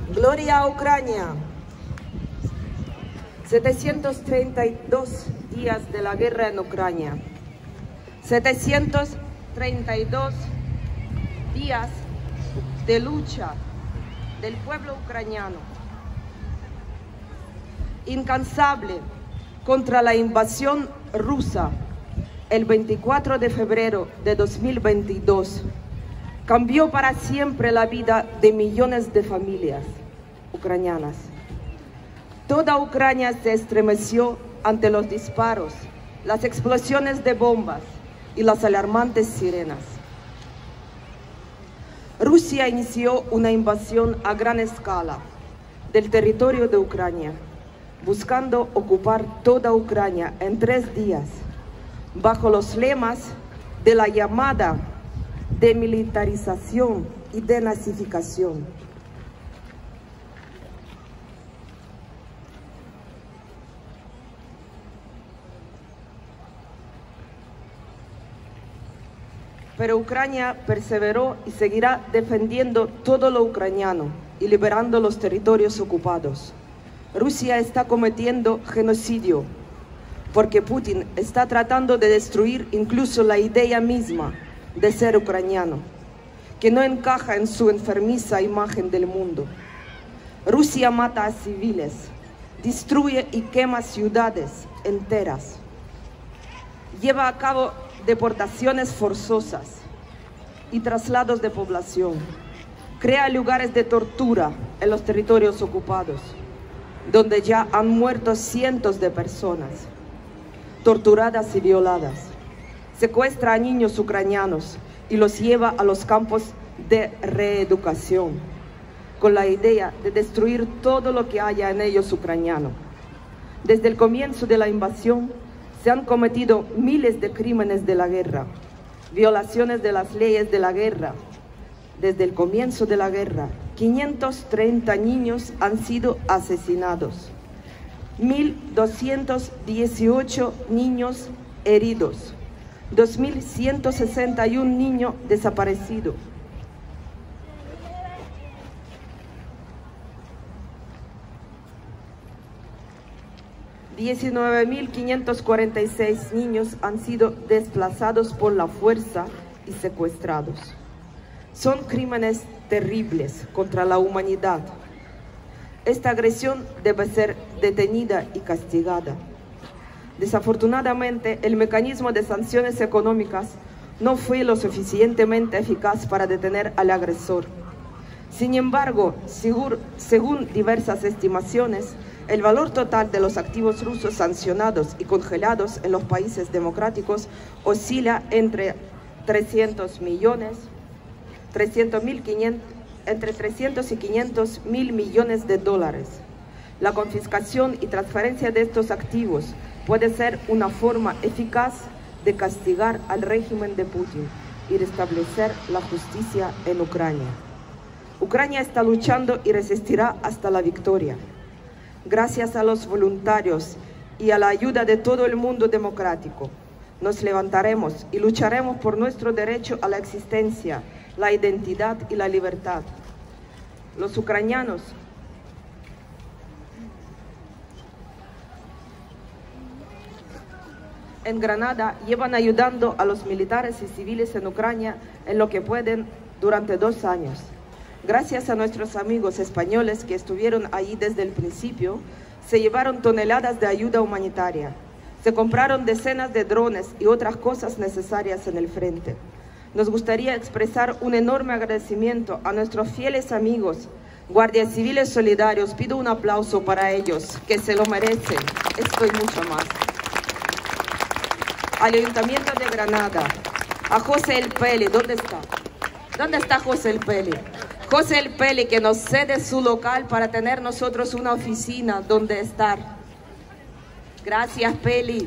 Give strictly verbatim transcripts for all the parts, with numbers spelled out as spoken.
Gloria a Ucrania. setecientos treinta y dos días de la guerra en Ucrania. setecientos treinta y dos días de lucha del pueblo ucraniano, incansable contra la invasión rusa. El veinticuatro de febrero de dos mil veintidós cambió para siempre la vida de millones de familias ucranianas. Toda Ucrania se estremeció ante los disparos, las explosiones de bombas y las alarmantes sirenas. Rusia inició una invasión a gran escala del territorio de Ucrania, buscando ocupar toda Ucrania en tres días, bajo los lemas de la llamada demilitarización y denazificación. Pero Ucrania perseveró y seguirá defendiendo todo lo ucraniano y liberando los territorios ocupados. Rusia está cometiendo genocidio porque Putin está tratando de destruir incluso la idea misma de ser ucraniano, que no encaja en su enfermiza imagen del mundo. Rusia mata a civiles, destruye y quema ciudades enteras, lleva a cabo deportaciones forzosas y traslados de población, crea lugares de tortura en los territorios ocupados, donde ya han muerto cientos de personas, torturadas y violadas. Secuestra a niños ucranianos y los lleva a los campos de reeducación, con la idea de destruir todo lo que haya en ellos ucraniano. Desde el comienzo de la invasión, se han cometido miles de crímenes de la guerra, violaciones de las leyes de la guerra. Desde el comienzo de la guerra, quinientos treinta niños han sido asesinados, mil doscientos dieciocho niños heridos, dos mil ciento sesenta y un niños desaparecidos. diecinueve mil quinientos cuarenta y seis niños han sido desplazados por la fuerza y secuestrados. Son crímenes terribles contra la humanidad. Esta agresión debe ser detenida y castigada. Desafortunadamente, el mecanismo de sanciones económicas no fue lo suficientemente eficaz para detener al agresor. Sin embargo, según, según diversas estimaciones, el valor total de los activos rusos sancionados y congelados en los países democráticos oscila entre trescientos millones, trescientos mil quinientos, entre trescientos y quinientos mil millones de dólares. La confiscación y transferencia de estos activos puede ser una forma eficaz de castigar al régimen de Putin y restablecer la justicia en Ucrania. Ucrania está luchando y resistirá hasta la victoria. Gracias a los voluntarios y a la ayuda de todo el mundo democrático, nos levantaremos y lucharemos por nuestro derecho a la existencia, la identidad y la libertad. Los ucranianos en Granada llevan ayudando a los militares y civiles en Ucrania en lo que pueden durante dos años. Gracias a nuestros amigos españoles que estuvieron allí desde el principio, se llevaron toneladas de ayuda humanitaria. Se compraron decenas de drones y otras cosas necesarias en el frente. Nos gustaría expresar un enorme agradecimiento a nuestros fieles amigos, guardias civiles solidarios. Pido un aplauso para ellos, que se lo merecen. Esto y mucho más. Al Ayuntamiento de Granada, a José El Peli, ¿dónde está? ¿Dónde está José El Peli? José El Peli, que nos cede su local para tener nosotros una oficina donde estar. Gracias, Peli.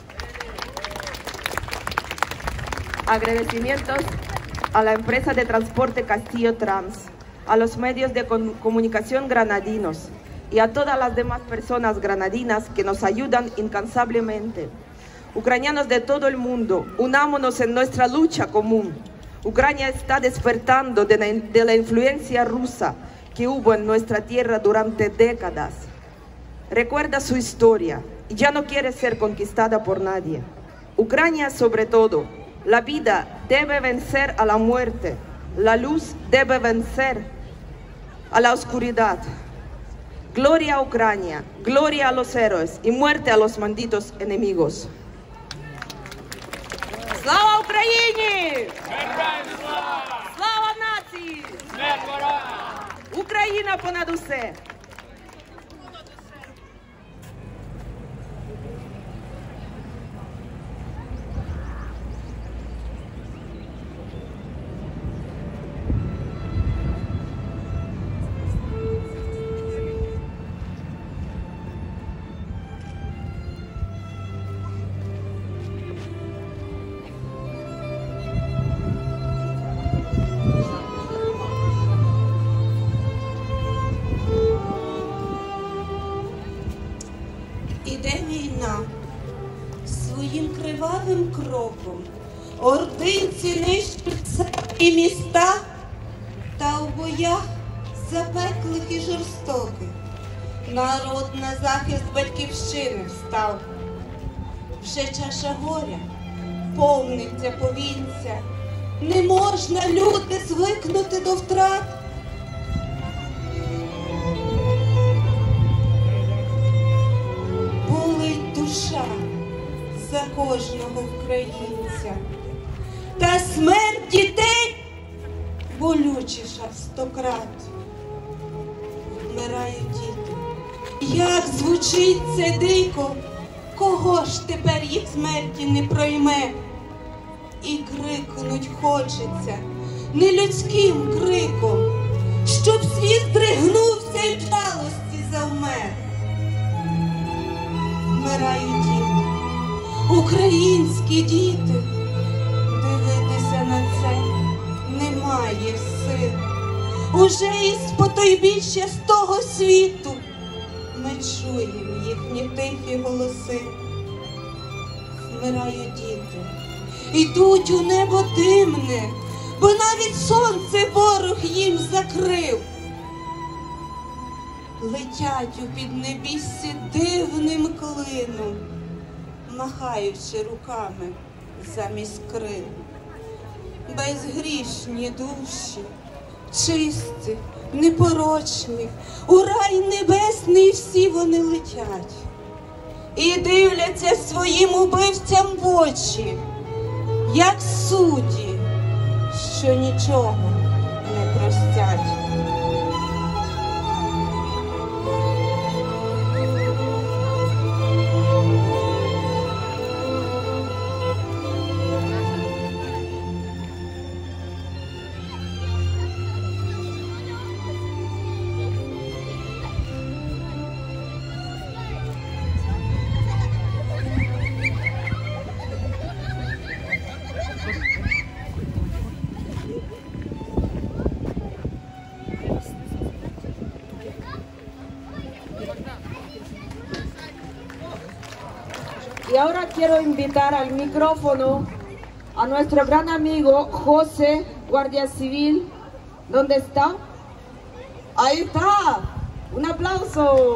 Agradecimientos a la empresa de transporte Castillo Trans, a los medios de comunicación granadinos y a todas las demás personas granadinas que nos ayudan incansablemente. Ucranianos de todo el mundo, unámonos en nuestra lucha común. Ucrania está despertando de la, de la influencia rusa que hubo en nuestra tierra durante décadas. Recuerda su historia y ya no quiere ser conquistada por nadie. Ucrania, sobre todo, la vida debe vencer a la muerte, la luz debe vencer a la oscuridad. Gloria a Ucrania, gloria a los héroes y muerte a los malditos enemigos. Слава Україні! Слава нації! Україна понад усе! Іде війна своїм кривавим кроком, ординці нищать села і міста, та у боях запеклих і жорстоких народ на захист батьківщини встав. Вже чаша горя повниться повінця, не можна, люди, звикнути до втрат. Душа за кожного українця, та смерть дітей болючіша в сто крат. Вмирають діти, як звучить це дико, кого ж тепер їх смерті не пройме? І крикнуть хочеться нелюдським криком, щоб світ здригнувся і в жалості завмер. Вмирають діти, українські діти, дивитися на це немає сил. Уже із потойбіща з того світу ми чуємо їхні тихі голоси. Вмирають діти, йдуть у небо димне, бо навіть сонце ворог їм закрив. Летять у піднебіссі дивним клином, махаючи руками замість крил. Безгрішні душі, чисті, непорочні, у рай небесний всі вони летять. І дивляться своїм убивцям в очі, як судді, що нічого не простять. Y ahora quiero invitar al micrófono a nuestro gran amigo José, Guardia Civil. ¿Dónde está? Ahí está. Un aplauso.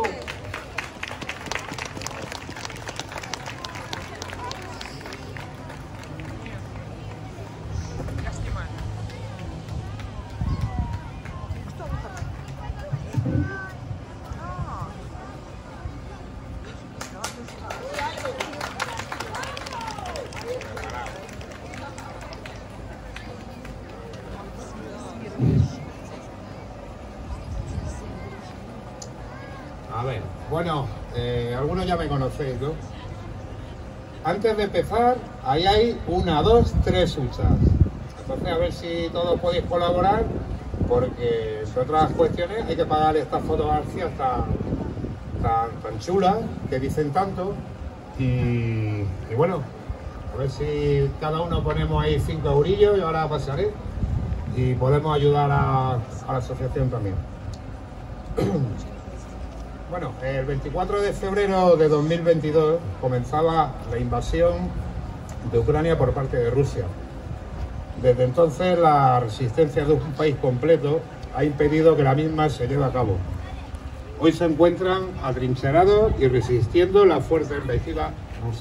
A ver, bueno, eh, algunos ya me conocéis, ¿no? Antes de empezar, ahí hay una, dos, tres huchas. Entonces, a ver si todos podéis colaborar, porque entre otras cuestiones hay que pagar estas fotografías tan, tan, tan chulas, que dicen tanto, y, y bueno, a ver si cada uno ponemos ahí cinco eurillos, y ahora pasaré, y podemos ayudar a, a la asociación también. Bueno, el veinticuatro de febrero de dos mil veintidós comenzaba la invasión de Ucrania por parte de Rusia. Desde entonces la resistencia de un país completo ha impedido que la misma se lleve a cabo. Hoy se encuentran atrincherados y resistiendo las fuerzas invasoras rusas.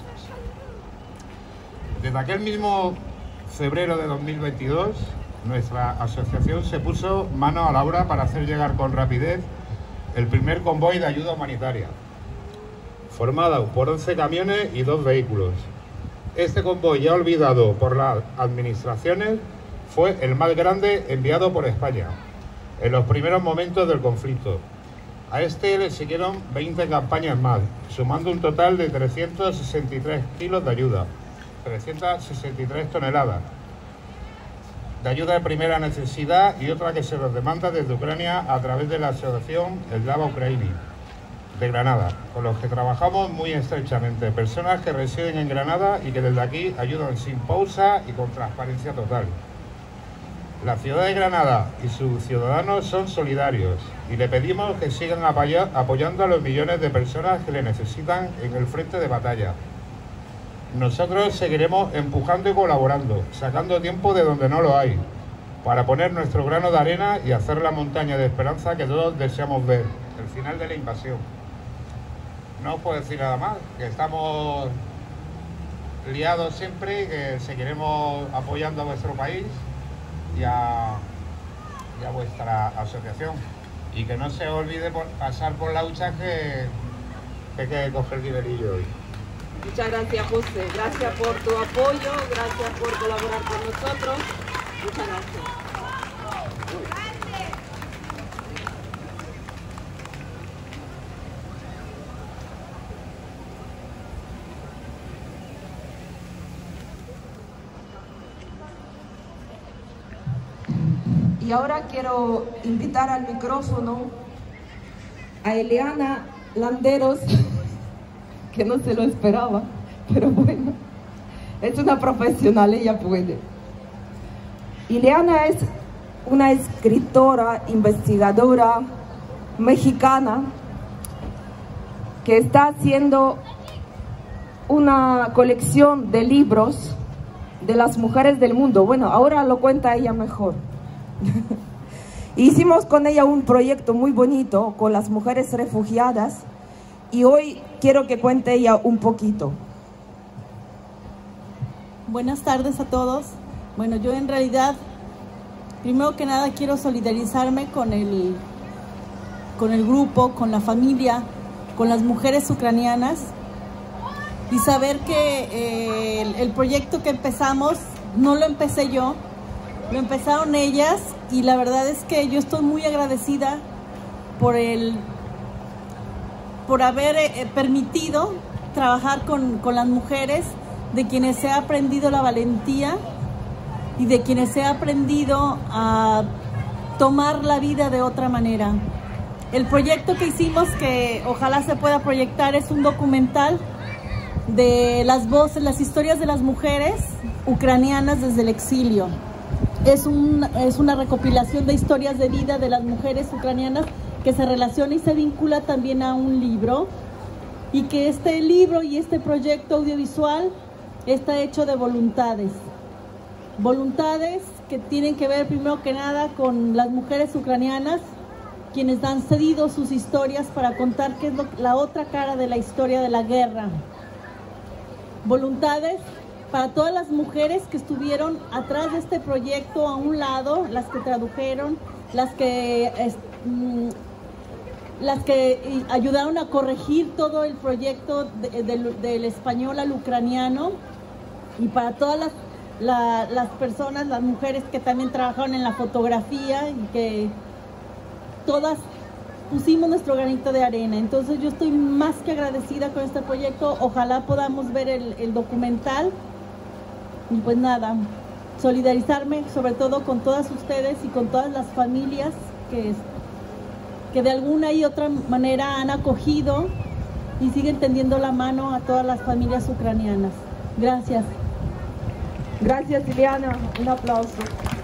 Desde aquel mismo febrero de dos mil veintidós, nuestra asociación se puso mano a la obra para hacer llegar con rapidez el primer convoy de ayuda humanitaria, formado por once camiones y dos vehículos. Este convoy, ya olvidado por las administraciones, fue el más grande enviado por España en los primeros momentos del conflicto. A este le siguieron veinte campañas más, sumando un total de trescientos sesenta y tres kilos de ayuda, trescientas sesenta y tres toneladas de ayuda de primera necesidad y otra que se nos demanda desde Ucrania a través de la asociación Eslava Ukraini de Granada, con los que trabajamos muy estrechamente, personas que residen en Granada y que desde aquí ayudan sin pausa y con transparencia total. La ciudad de Granada y sus ciudadanos son solidarios y le pedimos que sigan apoyando a los millones de personas que le necesitan en el frente de batalla. Nosotros seguiremos empujando y colaborando, sacando tiempo de donde no lo hay, para poner nuestro grano de arena y hacer la montaña de esperanza que todos deseamos ver, el final de la invasión. No os puedo decir nada más, que estamos liados siempre y que seguiremos apoyando a vuestro país y a, y a vuestra asociación. Y que no se olvide por pasar por la hucha que, que hay que coger dinerillo hoy. Muchas gracias, José. Gracias por tu apoyo, gracias por colaborar con nosotros. Muchas gracias. Y ahora quiero invitar al micrófono a Eliana Landeros, que no se lo esperaba, pero bueno, es una profesional, ella puede. Eliana es una escritora, investigadora mexicana que está haciendo una colección de libros de las mujeres del mundo. Bueno, ahora lo cuenta ella mejor. Hicimos con ella un proyecto muy bonito con las mujeres refugiadas y hoy quiero que cuente ella un poquito. Buenas tardes a todos. Bueno, yo en realidad, primero que nada quiero solidarizarme con el, con el grupo, con la familia, con las mujeres ucranianas y saber que eh, el, el proyecto que empezamos no lo empecé yo, lo empezaron ellas y la verdad es que yo estoy muy agradecida por el por haber eh, permitido trabajar con, con las mujeres, de quienes he aprendido la valentía y de quienes he aprendido a tomar la vida de otra manera. El proyecto que hicimos, que ojalá se pueda proyectar, es un documental de las voces, las historias de las mujeres ucranianas desde el exilio. Es, un, es una recopilación de historias de vida de las mujeres ucranianas que se relaciona y se vincula también a un libro, y que este libro y este proyecto audiovisual está hecho de voluntades. Voluntades que tienen que ver primero que nada con las mujeres ucranianas, quienes han cedido sus historias para contar qué es lo, la otra cara de la historia de la guerra. Voluntades para todas las mujeres que estuvieron atrás de este proyecto, a un lado, las que tradujeron, las que, es, mm, las que ayudaron a corregir todo el proyecto de, de, del español al ucraniano, y para todas las, la, las personas, las mujeres que también trabajaron en la fotografía y que todas pusimos nuestro granito de arena. Entonces yo estoy más que agradecida con este proyecto. Ojalá podamos ver el, el documental. Y pues nada, solidarizarme sobre todo con todas ustedes y con todas las familias que, que de alguna y otra manera han acogido y siguen tendiendo la mano a todas las familias ucranianas. Gracias. Gracias, Eliana. Un aplauso.